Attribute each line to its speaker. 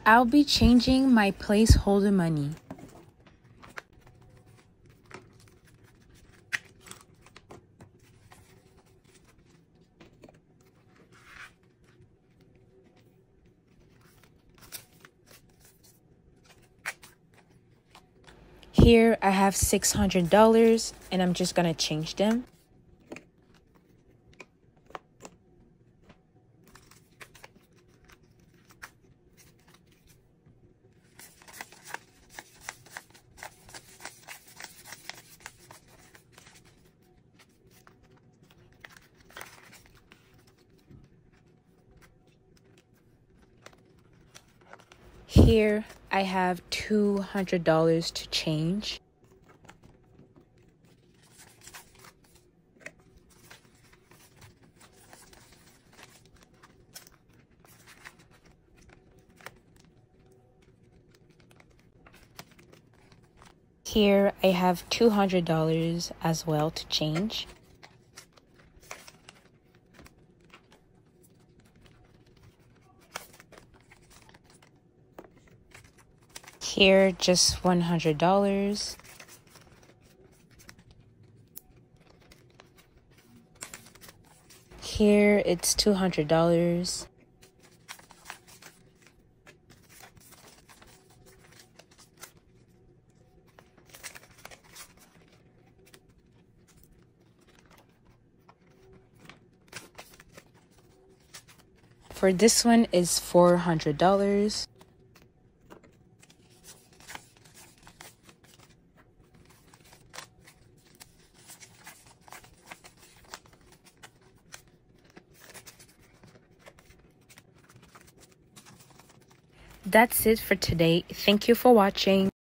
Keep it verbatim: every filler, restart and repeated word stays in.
Speaker 1: I'll be changing my placeholder money. Here I have six hundred dollars and I'm just gonna change them. Here I have two hundred dollars to change. Here I have two hundred dollars as well to change. Here, just one hundred dollars. Here, it's two hundred dollars. For this one is four hundred dollars. That's it for today. Thank you for watching.